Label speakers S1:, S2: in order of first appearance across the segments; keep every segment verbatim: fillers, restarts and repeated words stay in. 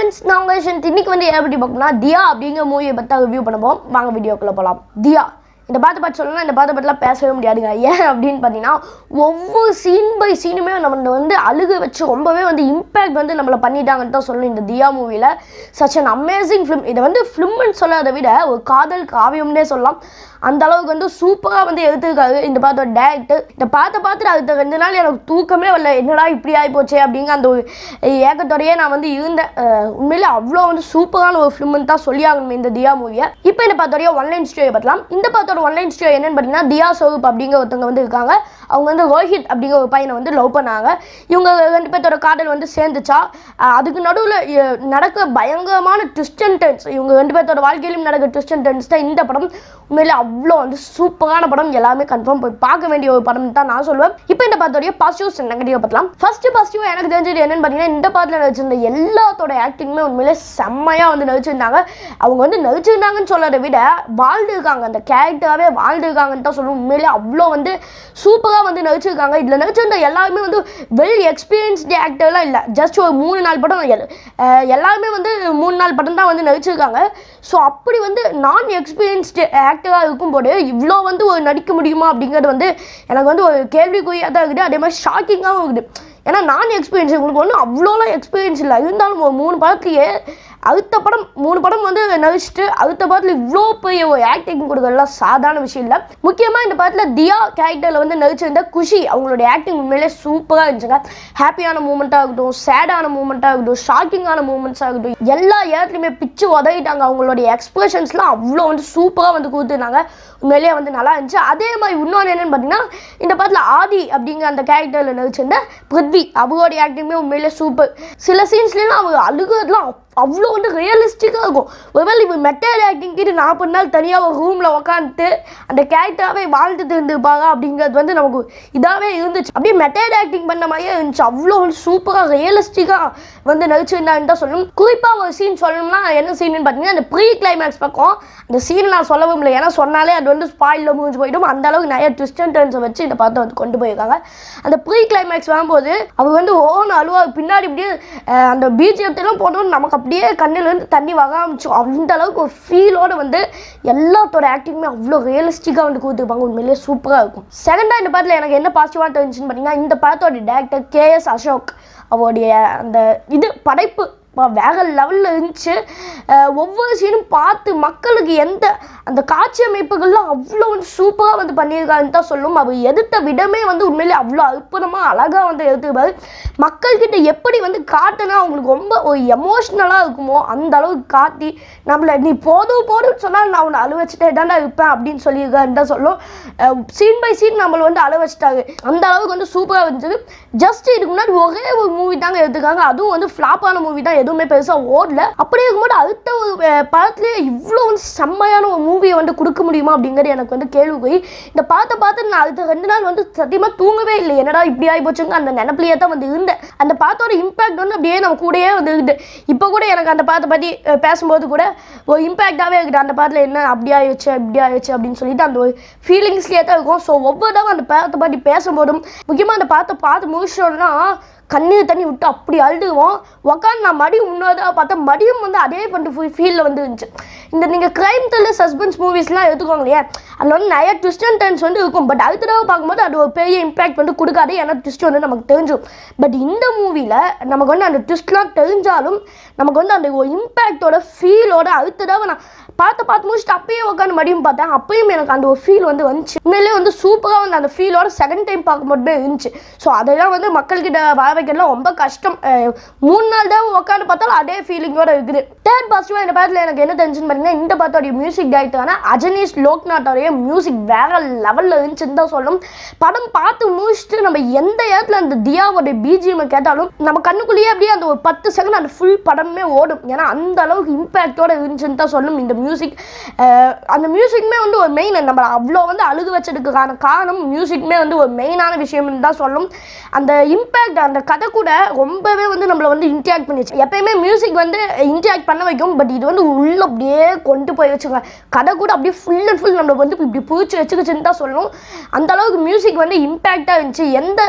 S1: friends, நான் இன்னைக்கு வந்து எப்படி பார்க்கணும்னா தியா அப்படிங்கிற மூவியை பற்றி ரிவ்யூ பண்ண போகிறோம். வாங்க வீடியோக்குள்ளே போகலாம். தியா இந்த பாட்டு பாட்டு சொல்லணும்னா இந்த பாட்டு பாட்டுலாம் பேசவே முடியாதுங்க. ஏன் அப்படின்னு பார்த்தீங்கன்னா ஒவ்வொரு சீன் பை சீனுமே நம்ம வந்து அழுக வச்சு ரொம்பவே வந்து இம்பேக்ட் வந்து நம்மளை பண்ணிட்டாங்கன்னு தான் சொல்லணும். இந்த தியா மூவியில் சச் அன் அமேசிங் ஃபிலிம். இதை வந்து ஃபிலிம்னு சொல்லாத விட ஒரு காதல் காவியம்னே சொல்லலாம். அந்த அளவுக்கு வந்து சூப்பராக வந்து எடுத்துருக்காரு இந்த பாட்டோட டேரக்டர். இந்த பாட்டை பார்த்துட்டு அடுத்த ரெண்டு நாள் எனக்கு தூக்கமே வரல, என்னடா இப்படி ஆகி போச்சே அப்படிங்கிற அந்த ஒரு ஏக்கத்தோடையே நான் வந்து இருந்தேன். உண்மையிலே அவ்வளோ வந்து சூப்பரான ஒரு ஃபிலிம்னு தான் சொல்லி ஆகணும் இந்த தியா மூவியை. இப்போ இந்த பாத்தோடைய ஒன்லைன் ஸ்டோரியை பார்க்கலாம். இந்த பாத்தோட ஒன்லைன் ஸ்டோரி என்னன்னு பார்த்தீங்கன்னா தியா சோரூப் அப்படிங்கிற ஒருத்தவங்க வந்து இருக்காங்க. அவங்க வந்து ரோஹித் அப்படிங்கிற ஒரு பையனை வந்து லவ் பண்ணாங்க. இவங்க ரெண்டு பேர்த்தோட காதல் வந்து சேர்ந்துச்சா, அதுக்கு நடுவில் நடக்கிற பயங்கரமான ட்விஸ்ட் அண்ட் டர்ன்ஸ், இவங்க ரெண்டு பேர்த்தோட வாழ்க்கையிலும் நடக்கிற ட்விஸ்ட் அண்ட் டர்ன்ஸ் தான் இந்த படம். உண்மையிலே அவ்வளோ வந்து சூப்பரான படம், எல்லாமே கன்ஃபார்ம் போய் பார்க்க வேண்டிய ஒரு படம் தான் நான் சொல்லுவேன். இப்போ இந்த படத்தோடைய பாசிட்டிவ்ஸ் நெகட்டிவ் பார்க்கலாம். ஃபர்ஸ்ட் பாசிட்டிவ் எனக்கு தெரிஞ்சது என்னன்னு பார்த்தீங்கன்னா இந்த படத்தில் நடிச்சிருந்த எல்லாத்தோட ஆக்டிங்குமே உண்மையிலே செம்மையாக வந்து நடிச்சிருந்தாங்க. அவங்க வந்து நடிச்சிருந்தாங்கன்னு சொல்றதை விட வாழ்ந்துருக்காங்க, அந்த கேரக்டராகவே வாழ்ந்துருக்காங்கன்னு தான் சொல்லுவோம். உண்மையிலே அவ்வளோ வந்து சூப்பராக வந்து நடிச்சிருக்காங்க. இதில் நடிச்சிருந்த எல்லாருமே வந்து வெல் எக்ஸ்பீரியன்ஸ்டு ஆக்டர்லாம் இல்லை, ஜஸ்ட் ஒரு மூணு நாள் படம் எல்லாருமே வந்து மூணு நாள் படம் தான் வந்து நடிச்சிருக்காங்க. ஸோ அப்படி வந்து நான் எக்ஸ்பீரியன்ஸ்டு ஆக்டராக இருக்கும்போது இவ்வளோ வந்து ஒரு நடிக்க முடியுமா அப்படிங்கிறது வந்து எனக்கு வந்து ஒரு கேள்விக்குறியாக தான் இருக்குது. அதே மாதிரி ஷாக்கிங்காகவும் இருக்குது. ஏன்னா நான் எக்ஸ்பீரியன்ஸ் உங்களுக்கு ஒன்றும் அவ்வளோலாம் எக்ஸ்பீரியன்ஸ் இல்லை, இருந்தாலும் ஒரு மூணு படத்துலேயே அடுத்த படம் மூணு படம் வந்து நடிச்சுட்டு அடுத்த படத்தில் இவ்வளோ பெரிய ஒரு ஆக்டிங் கொடுக்கறதுலாம் சாதாரண விஷயம் இல்லை. முக்கியமாக இந்த படத்தில் தியா கேரக்டரில் வந்து நடிச்சிருந்த குஷி அவங்களுடைய ஆக்டிங் உண்மையிலே சூப்பராக இருந்துச்சுங்க. ஹாப்பியான மூமெண்ட்டாக இருக்கட்டும், சேடான மூமெண்ட்டாக இருக்கட்டும், ஷாக்கிங்கான மூமெண்ட்ஸாக இருக்கட்டும், எல்லா இடத்துலையுமே பிச்சு உதவிட்டாங்க. அவங்களுடைய எக்ஸ்பிரஷன்ஸ்லாம் அவ்வளோ வந்து சூப்பராக வந்து கொடுத்துருந்தாங்க. உண்மையிலேயே வந்து நல்லா இருந்துச்சு. அதே மாதிரி இன்னொன்று என்னென்னு பார்த்தீங்கன்னா இந்த படத்தில் ஆதி அப்படிங்கிற அந்த கேரக்டரில் நடிச்சிருந்த பிருத்வி அவங்களுடைய ஆக்டிங்குமே உண்மையிலே சூப்பர். சில சீன்ஸ்லாம் அவங்க அழுகிறதுலாம் அவ்வளோ வந்து ரியலிஸ்டிக்காக இருக்கும். ஒருவேளை இப்போ மெட்டல் ஆக்டிங் கிட்ட நாற்பது நாள் தனியாக ஒரு ரூமில் உட்காந்துட்டு அந்த கேரக்டராகவே வாழ்ந்துட்டு இருந்துருப்பாங்க அப்படிங்கிறது வந்து நமக்கு இதாகவே இருந்துச்சு. அப்படியே மெட்டல் ஆக்டிங் பண்ண மாதிரியே இருந்துச்சு. அவ்வளோ வந்து சூப்பராக ரியலிஸ்டிக்காக வந்து நடிச்சிருந்தாங்கன்னு தான் சொல்லணும். குறிப்பாக ஒரு சீன் சொல்லணும்னா என்ன சீன்னு பார்த்தீங்கன்னா அந்த ப்ரீ கிளைமேக்ஸ் பக்கம் அந்த சீன் நான் சொல்லவும் இல்லை, ஏன்னா சொன்னாலே அது வந்து ஸ்பாயிலில் முடிஞ்சு போயிடும். அந்த அளவுக்கு நிறைய ட்விஸ்ட் அண்ட் டர்ன்ஸை வச்சு இந்த படத்தை வந்து கொண்டு போயிருக்காங்க. அந்த ப்ரீ கிளைமேக்ஸ் வரும்போது அவர் வந்து ஓன் அழுவா பின்னாடி இப்படியே அந்த பிஜிஎம்லாம் போட்டோன்னு நமக்கு அப்படியே கண்ணிலேருந்து தண்ணி வர ஆரம்பிச்சோம். அந்த அளவுக்கு ஒரு ஃபீலோடு வந்து எல்லாத்தோட ஆக்டிங்குமே அவ்வளோ ரியலிஸ்டிக்காக வந்து கொடுத்துருப்பாங்க. உண்மையிலேயே சூப்பராக இருக்கும். செகண்டாக இந்த படத்தில் எனக்கு என்ன பாசிட்டிவாக தெரிஞ்சுன்னு பார்த்தீங்கன்னா இந்த படத்தோட டேரக்டர் கே எஸ் அசோக் அவருடைய அந்த இது படைப்பு வேற லெவலில் இருந்துச்சு. ஒவ்வொரு சீனும் பார்த்து மக்களுக்கு எந்த அந்த காட்சி அமைப்புகள்லாம் அவ்வளோ வந்து சூப்பராக வந்து பண்ணியிருக்காருன்னு தான் சொல்லும். அவர் எடுத்த விடமே வந்து உண்மையிலே அவ்வளோ அற்புதமாக அழகாக வந்து எடுத்துருப்பாரு. மக்கள்கிட்ட எப்படி வந்து காட்டினா அவங்களுக்கு ரொம்ப ஒரு எமோஷ்னலாக இருக்குமோ அந்த அளவுக்கு காட்டி நம்மளை நீ போதும் போதும்னு சொன்னால் நான் உன்னை அழு வச்சுட்டே தானே இருப்பேன் அப்படின்னு சொல்லியிருக்காருன்னு தான் சொல்லும். சீன் பை சீன் நம்மளை வந்து அழ வச்சுட்டாரு. அந்த அளவுக்கு வந்து சூப்பராக இருந்துச்சு. ஜஸ்ட் இதுக்கு முன்னாடி ஒரே ஒரு மூவி தாங்க எடுத்துக்காங்க, அதுவும் வந்து ஃப்ளாப்பான மூவி தான், எதுவுமே பெருசாக ஓடல. அப்படியே இருக்கும்போது அடுத்த ஒரு படத்துலேயே இவ்வளோ வந்து செம்மையான ஒரு மூவியை வந்து கொடுக்க முடியுமா அப்படிங்கிறது எனக்கு வந்து கேள்வி. இந்த படத்தை பார்த்து நான் அடுத்த ரெண்டு நாள் வந்து சத்தியமாக தூங்கவே இல்லை, என்னடா இப்படி ஆகி போச்சுங்க அந்த நினைப்பிலேயே தான் வந்து இருந்தேன். அந்த படத்தோட இம்பாக்ட் வந்து அப்படியே நம்ம கூடயே வந்து இருக்குது. இப்போ கூட எனக்கு அந்த படத்தை பற்றி பேசும்போது கூட ஒரு இம்பாக்டாகவே இருக்குது. அந்த படத்தில் என்ன அப்படி ஆயிடுச்சு இப்படி ஆயிடுச்சு அப்படின்னு சொல்லிட்டு அந்த ஒரு ஃபீலிங்ஸ்லேயே தான் இருக்கும். ஸோ ஒவ்வொரு தடவை அந்த படத்தை பற்றி பேசும்போதும் முக்கியமாக அந்த படத்தை பார்த்து முடிச்சோன்னா கண்ணீர் தண்ணி விட்டு அப்படி அழுதுவோம். உக்காந்து நான் மடியும் முன்னதாக பார்த்தா மடியும் வந்து அதே பண்ணிட்டு ஃபீலில் வந்து இருந்துச்சு. இந்த நீங்கள் க்ரைம் த்ரில்லர் சஸ்பென்ஸ் மூவிஸ்லாம் எடுத்துக்கோங்க இல்லையா, அதில் வந்து நிறைய ட்விஸ்ட் அண்ட் டர்ன்ஸ் வந்து இருக்கும். பட் அடுத்த தடவை பார்க்கும்போது அது ஒரு பெரிய இம்பாக்ட் வந்து கொடுக்காது, ஏன்னா ட்விஸ்ட் வந்து நமக்கு தெரிஞ்சிடும். பட் இந்த மூவியில் நமக்கு வந்து அந்த ட்விஸ்ட்லாம் தெரிஞ்சாலும் நமக்கு வந்து அந்த ஒரு இம்பேக்டோட ஃபீலோட அடுத்த தடவை நான் பார்த்து பார்த்து முடிச்சுட்டு அப்பயே உட்காந்து மடியும் பார்த்தேன். அப்பயும் எனக்கு அந்த ஒரு ஃபீல் வந்து வந்துச்சு. உண்மையிலே வந்து சூப்பராக வந்து அந்த ஃபீலோட செகண்ட் டைம் பார்க்கும்போது இருந்துச்சு. ஸோ அதெல்லாம் வந்து மக்கள்கிட்ட வர வைக்கிறதுலாம் ரொம்ப கஷ்டம். மூணு நாள் தான் உட்காந்து பார்த்தாலும் அதே ஃபீலிங்கோட இருக்குது. தேர்ட் பாசிட்டிவாக இந்த படத்தில் எனக்கு என்ன தெரிஞ்சுன்னு பார்த்தீங்கன்னா இந்த படத்தோடைய மியூசிக் டைரக்டரான அஜனீஷ் லோக்நாத்தோடைய மியூசிக் வேற லெவலில் இருந்துச்சுன்னு தான் சொல்லணும். படம் பார்த்து முடிச்சுட்டு நம்ம எந்த இடத்துல அந்த தியாவோடைய பிஜிஎம் கேட்டாலும் நம்ம கண்ணுக்குள்ளேயே அப்படியே அந்த ஒரு பத்து செகண்ட் அந்த ஃபுல் படமே ஓடும். ஏன்னா அந்த அளவுக்கு இம்பாக்டோட இருந்துச்சுன்னு தான் சொல்லணும் இந்த மியூசிக். அந்த மியூசிக்குமே வந்து ஒரு மெயின், நம்ம அவ்வளோ வந்து அழுகு வச்சதுக்கான காரணம் மியூசிக்குமே வந்து ஒரு மெயினான விஷயம்னு தான் சொல்லணும். அந்த இம்பேக்ட் அந்த கதை கூட ரொம்பவே வந்து நம்மளை வந்து இன்ட்ராக்ட் பண்ணிச்சு. எப்பயுமே மியூசிக் வந்து இன்ட்ராக்ட் பண்ண வைக்கும், பட் இது வந்து உள்ள அப்படியே கொண்டு போய் வச்சுங்க. கதை கூட அப்படியே ஃபுல் அண்ட் ஃபுல் நம்மளை வந்து இப்படி பிடிச்சி வச்சுக்கிச்சுன்னு தான் சொல்லணும். அந்த அளவுக்கு மியூசிக் வந்து இம்பேக்டாக இருந்துச்சு. எந்த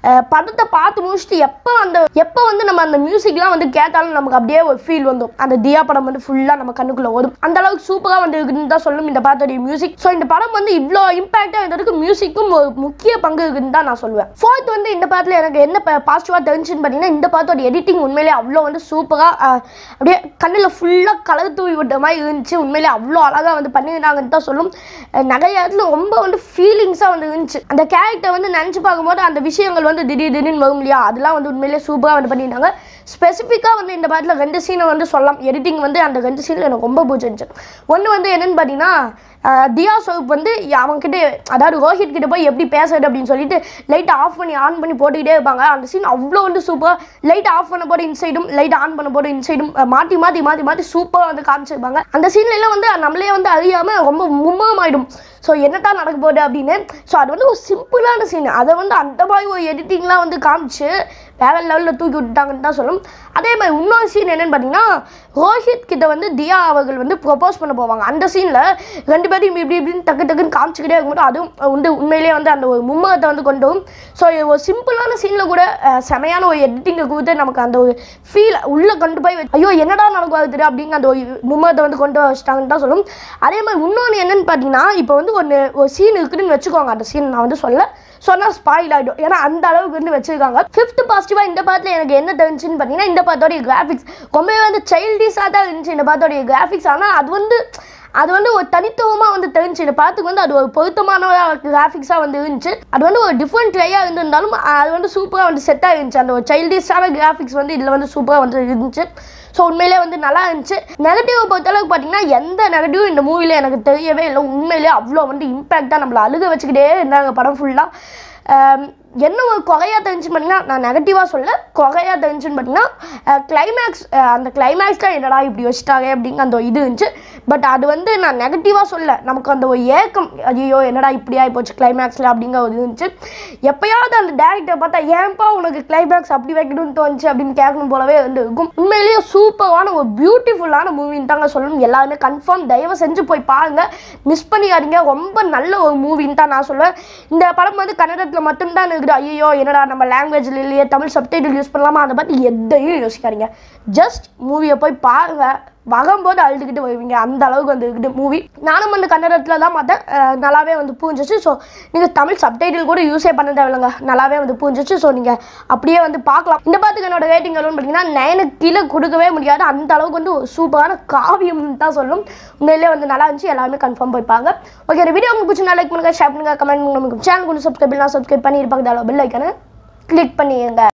S1: படத்தை பார்த்து முடிச்சுட்டு எப்போ அந்த எப்போ வந்து நம்ம அந்த மியூசிக்லாம் வந்து கேட்டாலும் நமக்கு அப்படியே ஒரு ஃபீல் வந்துடும். அந்த தியா படம் வந்து ஃபுல்லாக நம்ம கண்ணுக்குள்ளே ஓடும். அந்த அளவுக்கு சூப்பராக வந்து இருக்குன்னு தான் சொல்லணும் இந்த படத்துடைய மியூசிக். ஸோ இந்த படம் வந்து இவ்வளோ இம்பாக்டாக இருந்ததுக்கு மியூசிக்கும் ஒரு முக்கிய பங்கு இருக்குன்னு தான் நான் சொல்லுவேன். ஃபோர்த் வந்து இந்த படத்தில் எனக்கு என்ன பாசிட்டிவாக தெரிஞ்சுன்னு பார்த்தீங்கன்னா, இந்த படத்தோட எடிட்டிங் உண்மையிலே அவ்வளோ வந்து சூப்பராக அப்படியே கண்ணில் ஃபுல்லாக கலர் தூவி விட்ட மாதிரி இருந்துச்சு. உண்மையிலே அவ்வளோ அழகாக வந்து பண்ணியிருந்தாங்கன்னு தான் சொல்லும். நிறைய இடத்துல ரொம்ப வந்து ஃபீலிங்ஸாக வந்து இருந்துச்சு. அந்த கேரக்டர் வந்து நினச்சி பார்க்கும்போது அந்த விஷயங்கள் வந்து திடீர் திடீர்னு வரும் இல்லையா, அதெல்லாம் வந்து உண்மையிலே சூப்பராக வந்து பண்ணியிருந்தாங்க. ஸ்பெசிஃபிக்காக வந்து இந்த படத்தில் ரெண்டு சீனை வந்து சொல்லலாம். எடிட்டிங் வந்து அந்த ரெண்டு சீனில் எனக்கு ரொம்ப பிடிச்சிருந்துச்சு. ஒன்று வந்து என்னென்னு பார்த்தீங்கன்னா, தியா சோப் வந்து அவங்ககிட்ட அதாவது ரோஹித் கிட்ட போய் எப்படி பேசுறது அப்படின்னு சொல்லிட்டு லைட் ஆஃப் பண்ணி ஆன் பண்ணி போட்டுக்கிட்டே இருப்பாங்க. அந்த சீன் அவ்வளோ வந்து சூப்பராக லைட் ஆஃப் பண்ண போது இன்சைடும் லைட் ஆன் பண்ண போது இன்சைடும் மாற்றி மாற்றி மாற்றி மாற்றி சூப்பராக வந்து காமிச்சிருப்பாங்க. அந்த சீன்ல எல்லாம் வந்து நம்மளே வந்து அறியாமல் ரொம்ப மும்மமாயிடும். ஸோ என்னதான் நடக்க போகுது அப்படின்னு. ஸோ அது வந்து ஒரு சிம்பிளான சீன். அதை வந்து அந்த மாதிரி ஒரு எடிட்டிங்லாம் வந்து காமிச்சு வேற லெவலில் தூக்கி விட்டுட்டாங்கன்னு தான் சொல்லணும். அதே மாதிரி இன்னொரு சீன் என்னென்னு பார்த்தீங்கன்னா, ரோஹித் கிட்ட வந்து தியா அவர்கள் வந்து ப்ரொப்போஸ் பண்ண போவாங்க. அந்த சீனில் ரெண்டு பேரும் இப்படி இப்படின்னு டக்கு டக்குன்னு காமிச்சிக்கிட்டே இருக்கும்போது அதுவும் உண்டு உண்மையிலேயே வந்து அந்த ஒரு மும்மகத்தை வந்து கொண்டு வரும். ஸோ ஒரு சிம்பிளான சீனில் கூட செமையான ஒரு எடிட்டிங்கை கொடுத்து நமக்கு அந்த ஒரு ஃபீல் உள்ளே கொண்டு போய் ஐயோ என்னடா நடக்கும் தெரியும் அப்படிங்கிற அந்த ஒரு மும்மகத்தை வந்து கொண்டு வச்சிட்டாங்கன்னு தான் சொல்லணும். அதே மாதிரி இன்னொன்று என்னென்னு பார்த்தீங்கன்னா, இப்போ வந்து ஒன்று ஒரு சீன் இருக்குதுன்னு வச்சுக்கோங்க. அந்த சீன் நான் வந்து சொல்ல சொன்னால் ஸ்பாயில் ஆகிடும். ஏன்னா அந்த அளவுக்கு வந்து வச்சுருக்காங்க. ஃபிஃப்த் பாசிட்டிவாக இந்த படத்தில் எனக்கு என்ன தெரிஞ்சுன்னு பார்த்தீங்கன்னா, இந்த படத்தோடைய கிராஃபிக்ஸ் ரொம்பவே வந்து சைல்டிஷாக தான் இருந்துச்சு இந்த படத்தோடைய கிராஃபிக்ஸ். ஆனால் அது வந்து அது வந்து ஒரு தனித்துவமாக வந்து தெரிஞ்சு இந்த படத்துக்கு வந்து அது ஒரு பொருத்தமான கிராஃபிக்ஸாக வந்து இருந்துச்சு. அது வந்து ஒரு டிஃப்ரெண்ட் ட்ரையாக இருந்திருந்தாலும் அது வந்து சூப்பராக வந்து செட்டாக இருந்துச்சு. அந்த ஒரு சைல்டிஷான கிராஃபிக்ஸ் வந்து இதில் வந்து சூப்பராக வந்து இருந்துச்சு. ஸோ உண்மையிலே வந்து நல்லா இருந்துச்சு. நெகட்டிவ் பொறுத்தளவுக்கு பார்த்தீங்கன்னா, எந்த நெகட்டிவும் இந்த மூவியில் எனக்கு தெரியவே இல்லை. உண்மையிலே அவ்வளோ வந்து இம்பேக்டாக நம்மளை அழுக வச்சுக்கிட்டே இருந்தாங்க படம் ஃபுல்லாக. என்ன ஒரு குறையாக தெரிஞ்சுன்னு பார்த்தீங்கன்னா, நான் நெகட்டிவாக சொல்ல குறையாக தெரிஞ்சுன்னு பார்த்தீங்கன்னா, கிளைமேக்ஸ் அந்த கிளைமேக்ஸில் என்னடா இப்படி வச்சுட்டாங்க அப்படிங்க அந்த இது இருந்துச்சு. பட் அது வந்து நான் நெகட்டிவாக சொல்ல, நமக்கு அந்த ஒரு ஏக்கம் ஐயோ என்னடா இப்படி ஆகி போச்சு கிளைமேக்ஸில் அப்படிங்கிற ஒரு இருந்துச்சு. எப்போயாவது அந்த டேரக்டரை பார்த்தா ஏன்பா உனக்கு கிளைமேக்ஸ் அப்படி வைக்கணும்னு தோணுச்சு அப்படின்னு கேட்கணும் போலவே வந்து இருக்கும். உண்மையிலேயே சூப்பரான ஒரு பியூட்டிஃபுல்லான மூவின்னு தாங்க சொல்லணும். எல்லாருமே கன்ஃபார்ம் தயவு செஞ்சு போய் பாருங்கள், மிஸ் பண்ணிக்காதீங்க. ரொம்ப நல்ல ஒரு மூவின்னு தான் நான் சொல்லுவேன். இந்த படம் வந்து கன்னடத்தில் மட்டும்தான் இருக்குது. ஐயோ என்னடா நம்ம லாங்குவேஜில் இல்லையே, தமிழ் சப்டைட்டில் யூஸ் பண்ணலாமா, அதை பற்றி எதையும் யோசிக்காதீங்க. ஜஸ்ட் மூவியை போய் பாருங்க, வரும்போது அழுதுகிட்டு வருவீங்க. அந்த அளவுக்கு வந்து இருக்குது மூவி. நானும் வந்து கன்னடத்தில் தான் பார்த்தேன், நல்லாவே வந்து பூஞ்சிச்சு. ஸோ நீங்கள் தமிழ் சப்டைட்டில் கூட யூஸே பண்ண தேவையில்லைங்க, நல்லாவே வந்து பூஞ்சிச்சு. ஸோ நீங்கள் அப்படியே வந்து பார்க்கலாம். இந்த படத்துக்கு என்னோட ரேட்டிங் எவ்வளோன்னு பார்த்தீங்கன்னா, நைனுக்கு கீழே கொடுக்கவே முடியாது. அந்த அளவுக்கு வந்து ஒரு சூப்பரான காவியம்னு தான் சொல்லும். உண்மையிலே வந்து நல்லா இருந்துச்சு. எல்லாருமே கன்ஃபார்ம் போய்ப்பாங்க. ஓகே, இந்த வீடியோ உங்களுக்கு பிடிச்சி லைக் பண்ணுங்கள், ஷேர் பண்ணுங்கள், கமெண்ட் பண்ணுங்கள். சேனல் கொஞ்சம் சப்ஸ்கிரைப் பண்ணலாம், சப்ஸ்கிரைப் பண்ணியிருப்பாங்க. பெல் ஐக்கானை கிளிக் பண்ணிடுங்க.